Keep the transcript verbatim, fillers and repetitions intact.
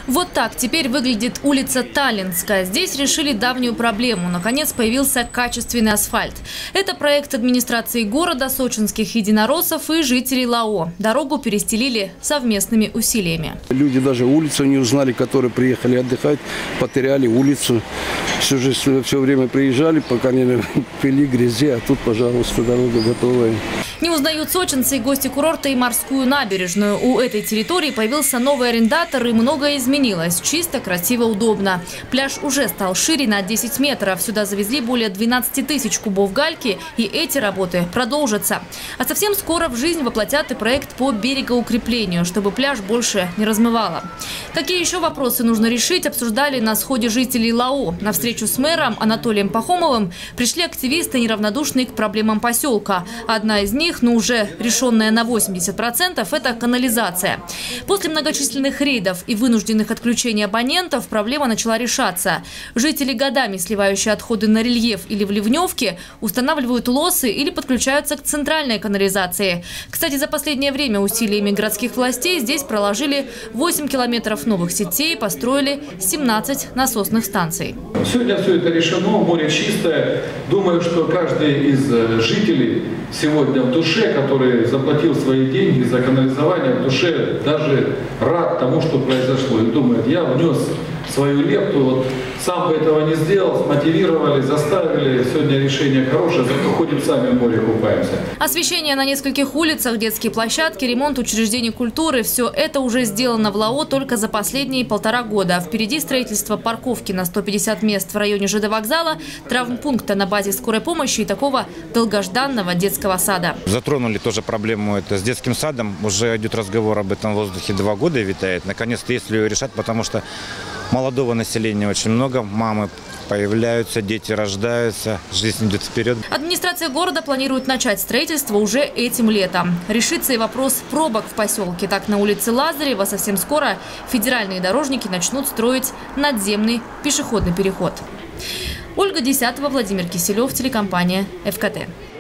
Вот так теперь выглядит улица Таллинская. Здесь решили давнюю проблему. Наконец появился качественный асфальт. Это проект администрации города, сочинских единороссов и жителей Лао. Дорогу перестелили совместными усилиями. Люди даже улицу не узнали, которые приехали отдыхать, потеряли улицу. Всю жизнь, все время приезжали, пока не пили грязи, а тут, пожалуйста, дорога готовая. Не узнают сочинцы и гости курорта и морскую набережную. У этой территории появился новый арендатор, и многое изменилось. Чисто, красиво, удобно. Пляж уже стал шире на десять метров. Сюда завезли более двенадцати тысяч кубов гальки, и эти работы продолжатся. А совсем скоро в жизнь воплотят и проект по берегоукреплению, чтобы пляж больше не размывало. Какие еще вопросы нужно решить, обсуждали на сходе жителей Лао. На встречу с мэром Анатолием Пахомовым пришли активисты, неравнодушные к проблемам поселка. Одна из них, но уже решенная на восемьдесят процентов, это канализация. После многочисленных рейдов и вынужденных отключений абонентов проблема начала решаться. Жители, годами сливающие отходы на рельеф или в ливневке, устанавливают лосы или подключаются к центральной канализации. Кстати, за последнее время усилиями городских властей здесь проложили восемь километров новых сетей, построили семнадцать насосных станций. Сегодня все это решено, море чистое. Думаю, что каждый из жителей сегодня в душе, который заплатил свои деньги за канализование, в душе даже рад тому, что произошло. И думает, я внес свою лепту, вот сам бы этого не сделал, смотивировали, заставили. Сегодня решение хорошее, зато ходим сами в море купаемся. Освещение на нескольких улицах, детские площадки, ремонт учреждений культуры – все это уже сделано в Лао только за последние полтора года. Впереди строительство парковки на сто пятьдесят мест в районе ЖД вокзала, травмпункта на базе скорой помощи и такого долгожданного детского сада. Затронули тоже проблему это с детским садом. Уже идет разговор об этом в воздухе два года витает. Наконец-то, если ее решать, потому что молодого населения очень много, мамы появляются, дети рождаются, жизнь идет вперед. Администрация города планирует начать строительство уже этим летом. Решится и вопрос пробок в поселке. Так, на улице Лазарева совсем скоро федеральные дорожники начнут строить надземный пешеходный переход. Ольга Десятова, Владимир Киселев, телекомпания ФКТ.